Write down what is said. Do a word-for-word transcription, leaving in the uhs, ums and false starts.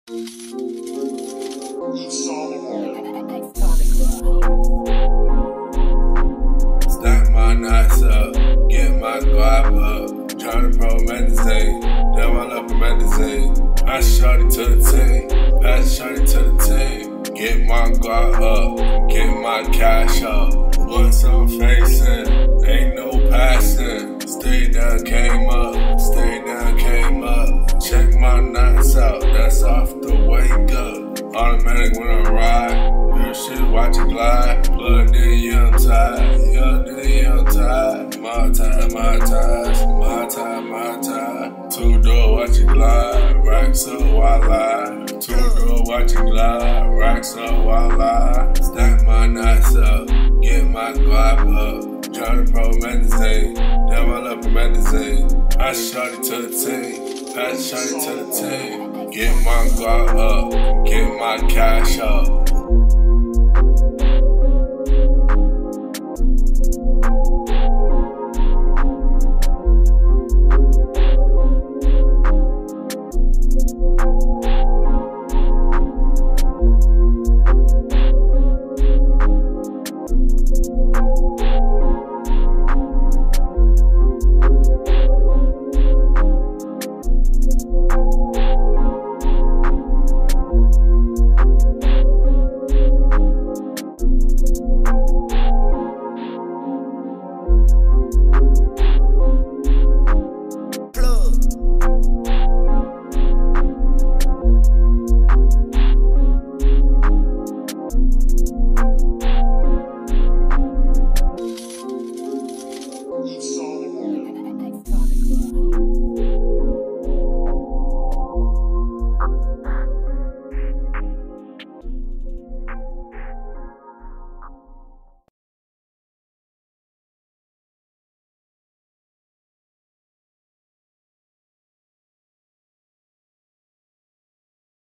Stack my knots up, get my guap up. Tryna promethazine, damn I love promethazine. Pass shorty to the team, pass shorty to the team. Get my guap up, get my cash up. What's I'm facing, ain't no passing. Stay down, came up, stay down, came up. Check my knots out, that's off the wake up. Automatic when I ride, real shit watch it glide. Plugged in, young tide, young in, young tide. My time, my ties, my time, my time. Two door watch it glide, racks up while I. Two door watch it glide, racks up while I. Stack my knots up, get my guap up. Tryna promethazine, damn I love promethazine. Pass shorty to the team, pass shorty to the team. Get my guap up, get my cash up.